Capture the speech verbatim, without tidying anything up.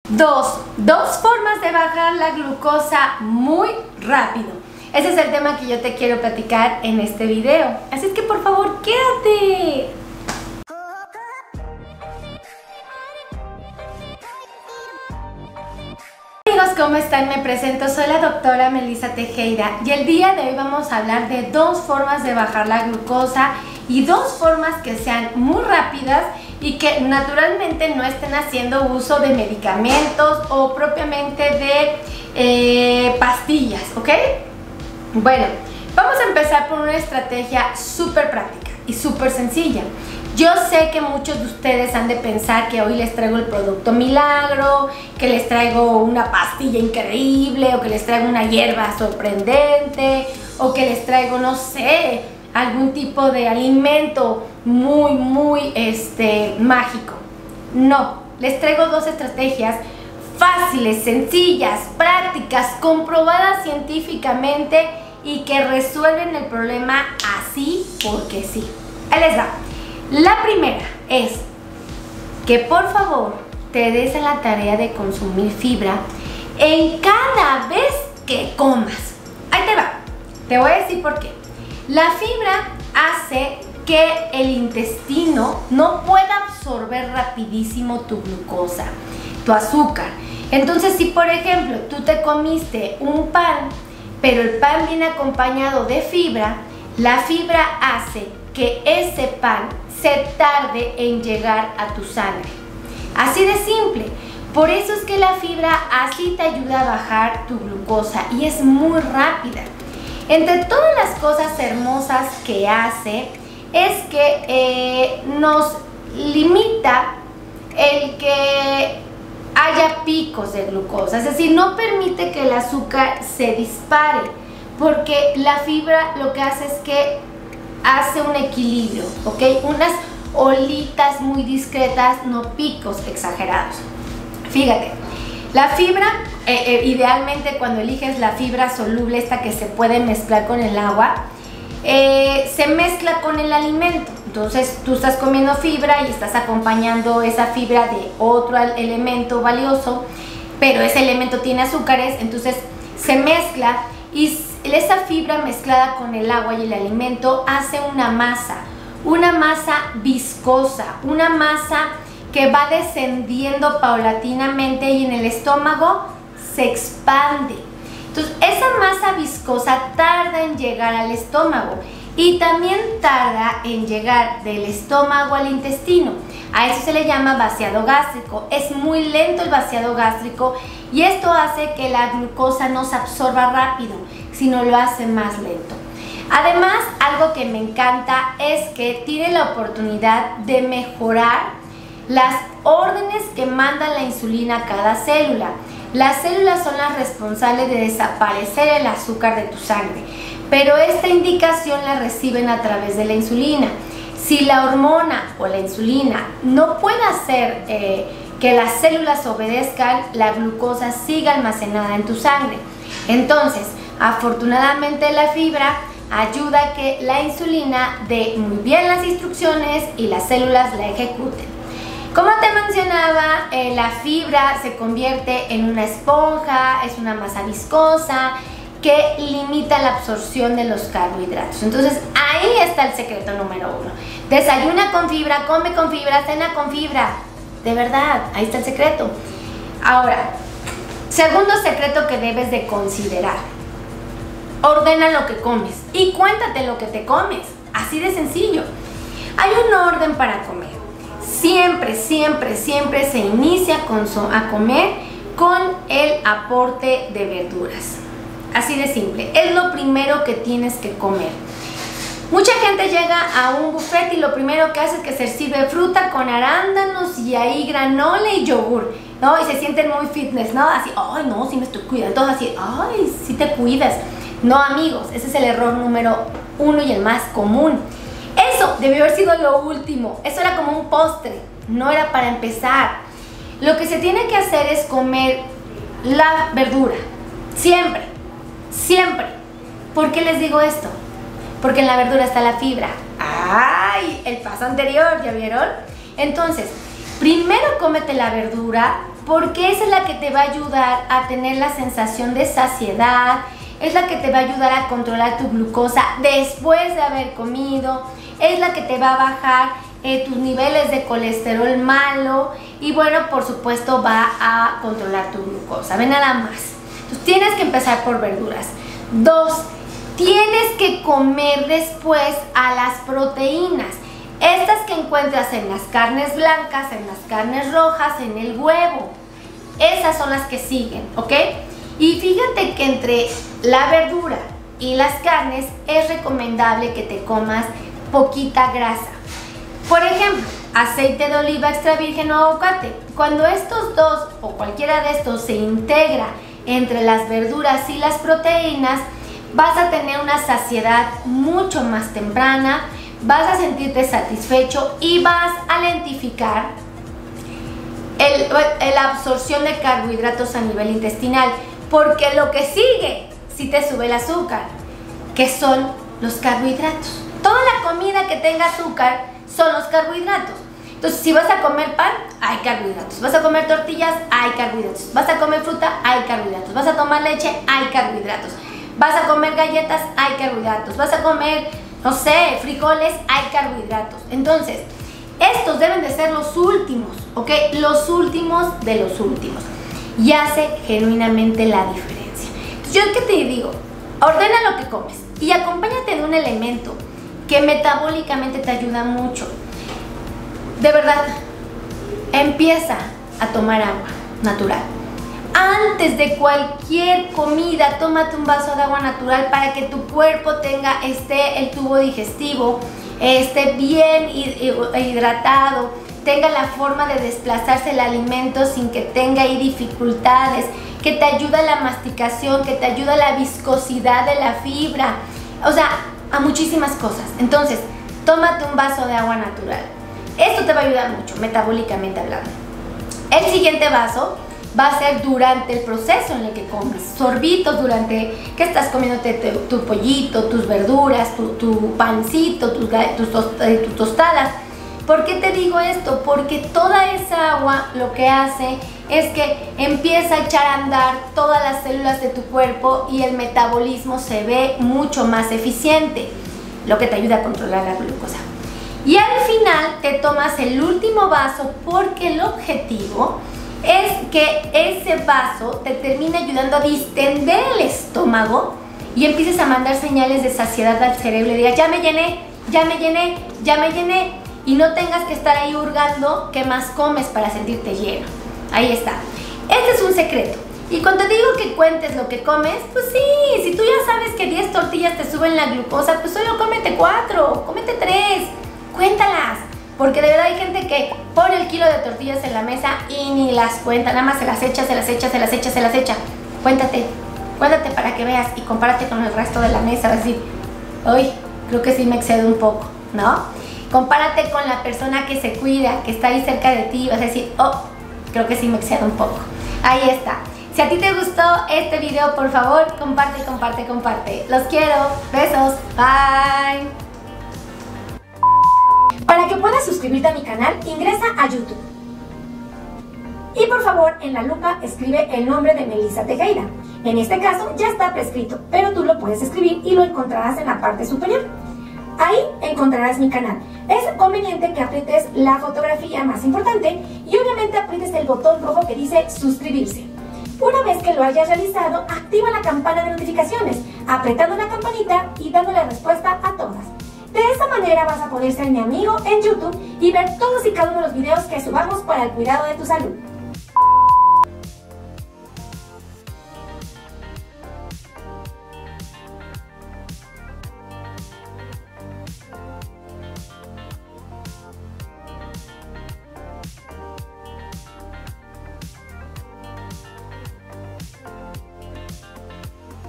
Dos, dos formas de bajar la glucosa muy rápido. Ese es el tema que yo te quiero platicar en este video. Así es que por favor, quédate. Amigos, ¿cómo están? Me presento, soy la doctora Melissa Tejeda y el día de hoy vamos a hablar de dos formas de bajar la glucosa y dos formas que sean muy rápidas y que naturalmente no estén haciendo uso de medicamentos o propiamente de eh, pastillas, ¿ok? Bueno, vamos a empezar por una estrategia súper práctica y súper sencilla. Yo sé que muchos de ustedes han de pensar que hoy les traigo el producto milagro, que les traigo una pastilla increíble, o que les traigo una hierba sorprendente, o que les traigo, no sé, algún tipo de alimento muy, muy este, mágico. No, les traigo dos estrategias fáciles, sencillas, prácticas, comprobadas científicamente y que resuelven el problema así porque sí. Ahí les va. La primera es que por favor te des a la tarea de consumir fibra en cada vez que comas. Ahí te va. Te voy a decir por qué. La fibra hace que el intestino no pueda absorber rapidísimo tu glucosa, tu azúcar. Entonces, si por ejemplo tú te comiste un pan, pero el pan viene acompañado de fibra, la fibra hace que ese pan se tarde en llegar a tu sangre. Así de simple. Por eso es que la fibra así te ayuda a bajar tu glucosa y es muy rápida. Entre todas las cosas hermosas que hace es que eh, nos limita el que haya picos de glucosa, es decir, no permite que el azúcar se dispare, porque la fibra lo que hace es que hace un equilibrio, ¿ok? Unas olitas muy discretas, no picos exagerados. Fíjate, la fibra, eh, eh, idealmente cuando eliges la fibra soluble, esta que se puede mezclar con el agua, eh, se mezcla con el alimento. Entonces tú estás comiendo fibra y estás acompañando esa fibra de otro elemento valioso, pero ese elemento tiene azúcares, entonces se mezcla y esa fibra mezclada con el agua y el alimento hace una masa, una masa viscosa, una masa que va descendiendo paulatinamente y en el estómago se expande. Entonces esa masa viscosa tarda en llegar al estómago y también tarda en llegar del estómago al intestino. A eso se le llama vaciado gástrico. Es muy lento el vaciado gástrico y esto hace que la glucosa no se absorba rápido, sino lo hace más lento. Además, algo que me encanta es que tiene la oportunidad de mejorar las órdenes que manda la insulina a cada célula. Las células son las responsables de desaparecer el azúcar de tu sangre, pero esta indicación la reciben a través de la insulina. Si la hormona o la insulina no puede hacer eh, que las células obedezcan, la glucosa siga almacenada en tu sangre. Entonces, afortunadamente la fibra ayuda a que la insulina dé muy bien las instrucciones y las células la ejecuten. Como te mencionaba, eh, la fibra se convierte en una esponja, es una masa viscosa que limita la absorción de los carbohidratos. Entonces ahí está el secreto número uno. Desayuna con fibra, come con fibra, cena con fibra. De verdad, ahí está el secreto. Ahora, segundo secreto que debes de considerar. Ordena lo que comes y cuéntate lo que te comes. Así de sencillo. Hay un orden para comer. Siempre, siempre, siempre se inicia con so- a comer con el aporte de verduras. Así de simple. Es lo primero que tienes que comer. Mucha gente llega a un buffet y lo primero que hace es que se sirve fruta con arándanos y ahí granola y yogur, ¿no? Y se sienten muy fitness, ¿no? Así, ay, no, sí me estoy cuidando. Todos así, ay, sí te cuidas. No, amigos, ese es el error número uno y el más común. Eso debió haber sido lo último. Eso era como un postre, no era para empezar. Lo que se tiene que hacer es comer la verdura. Siempre, siempre. ¿Por qué les digo esto? Porque en la verdura está la fibra. ¡Ay! El paso anterior, ¿ya vieron? Entonces, primero cómete la verdura porque esa es la que te va a ayudar a tener la sensación de saciedad, es la que te va a ayudar a controlar tu glucosa después de haber comido, es la que te va a bajar eh, tus niveles de colesterol malo y bueno, por supuesto va a controlar tu glucosa. Ve nada más. Entonces tienes que empezar por verduras. Dos, tienes que comer después a las proteínas. Estas que encuentras en las carnes blancas, en las carnes rojas, en el huevo. Esas son las que siguen, ¿ok? Y fíjate que entre la verdura y las carnes es recomendable que te comas poquita grasa. Por ejemplo, aceite de oliva extra virgen o aguacate. Cuando estos dos o cualquiera de estos se integra entre las verduras y las proteínas, vas a tener una saciedad mucho más temprana, vas a sentirte satisfecho y vas a lentificar el, la absorción de carbohidratos a nivel intestinal, porque lo que sigue si te sube el azúcar, que son los carbohidratos. Toda la comida que tenga azúcar son los carbohidratos. Entonces, si vas a comer pan, hay carbohidratos. Vas a comer tortillas, hay carbohidratos. Vas a comer fruta, hay carbohidratos. Vas a tomar leche, hay carbohidratos. Vas a comer galletas, hay carbohidratos. Vas a comer, no sé, frijoles, hay carbohidratos. Entonces, estos deben de ser los últimos, ¿ok? Los últimos de los últimos. Y hace genuinamente la diferencia. Entonces, yo que te digo, ordena lo que comes y acompáñate de un elemento que metabólicamente te ayuda mucho. De verdad, empieza a tomar agua natural. Antes de cualquier comida, tómate un vaso de agua natural para que tu cuerpo tenga, esté el tubo digestivo, esté bien hidratado, tenga la forma de desplazarse el alimento sin que tenga ahí dificultades, que te ayuda a la masticación, que te ayuda a la viscosidad de la fibra, o sea, a muchísimas cosas. Entonces, tómate un vaso de agua natural. Esto te va a ayudar mucho, metabólicamente hablando. El siguiente vaso va a ser durante el proceso en el que comes. Sorbitos durante que estás comiéndote tu, tu pollito, tus verduras, tu, tu pancito, tus, tus, tost, eh, tus tostadas. ¿Por qué te digo esto? Porque toda esa agua lo que hace es que empieza a echar a andar todas las células de tu cuerpo y el metabolismo se ve mucho más eficiente, lo que te ayuda a controlar la glucosa. Y al final te tomas el último vaso porque el objetivo es que ese vaso te termine ayudando a distender el estómago y empieces a mandar señales de saciedad al cerebro y digas, ya me llené, ya me llené, ya me llené, y no tengas que estar ahí hurgando qué más comes para sentirte lleno. Ahí está. Este es un secreto. Y cuando te digo que cuentes lo que comes, pues sí, si tú ya sabes que diez tortillas te suben la glucosa, pues solo cómete cuatro, cómete tres, cuéntalas. Porque de verdad hay gente que pone el kilo de tortillas en la mesa y ni las cuenta, nada más se las echa, se las echa, se las echa, se las echa. Cuéntate, cuéntate para que veas y compárate con el resto de la mesa. Vas a decir, uy, creo que sí me excedo un poco, ¿no? Compárate con la persona que se cuida, que está ahí cerca de ti y vas a decir, oh, creo que sí me excedo un poco. Ahí está. Si a ti te gustó este video, por favor, comparte, comparte, comparte. Los quiero. Besos. Bye. Para que puedas suscribirte a mi canal, ingresa a YouTube. Y por favor, en la lupa escribe el nombre de Melissa Tejeda. En este caso ya está prescrito, pero tú lo puedes escribir y lo encontrarás en la parte superior. Ahí encontrarás mi canal. Es conveniente que aprietes la fotografía más importante y obviamente aprietes el botón rojo que dice suscribirse. Una vez que lo hayas realizado, activa la campana de notificaciones, apretando la campanita y dándole respuesta a todas. De esa manera vas a poder ser mi amigo en YouTube y ver todos y cada uno de los videos que subamos para el cuidado de tu salud.